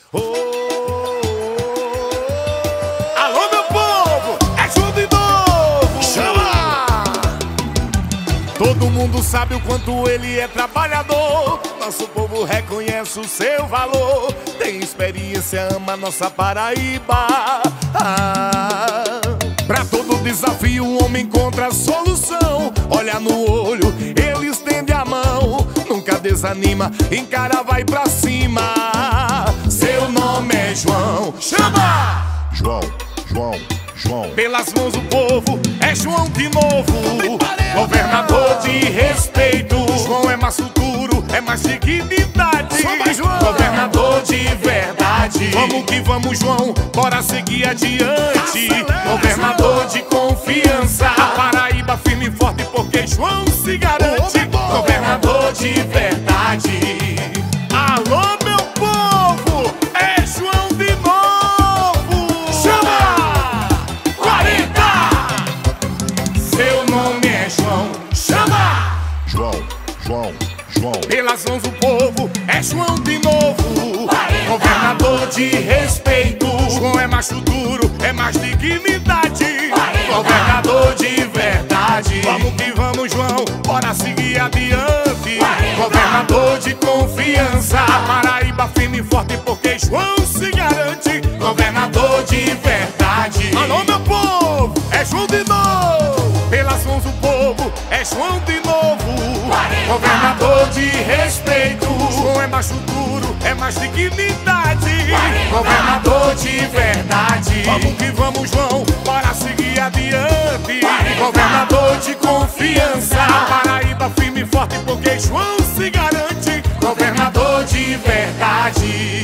Oh, alô, meu povo, é João de novo. Chama! Todo mundo sabe o quanto ele é trabalhador. Nosso povo reconhece o seu valor. Tem experiência, ama nossa Paraíba. Pra todo desafio o homem encontra a solução. Olha no olho, ele estende a mão. Nunca desanima, encara, vai pra cima. Seu nome é João. Chama! João, João, João. Pelas mãos do povo, é João de novo. Governador de respeito. João é mais futuro, é mais dignidade. Governador de verdade. Vamos que vamos, João, bora seguir adiante. Governador de confiança. A Paraíba firme e forte porque João se garante. Governador de verdade. Alô, meu povo, é João de novo. Chama! 40! Seu nome é João. Chama! João, João, João. Pelas mãos do povo, é João de novo. Governador de respeito. João é mais futuro, é mais dignidade. Governador de verdade. Vamos que vamos, João, bora seguir adiante. Governador de confiança. A Paraíba firme e forte porque João se garante. Governador de verdade. Alô, meu povo, é João de novo. Pelas mãos do povo, é João de novo. Governador de respeito. João é mais futuro, é mais dignidade. Governador de verdade. Vamos que vamos, João, bora seguir adiante. Governador de confiança. A Paraíba firme e forte porque João se garante. Governador de verdade.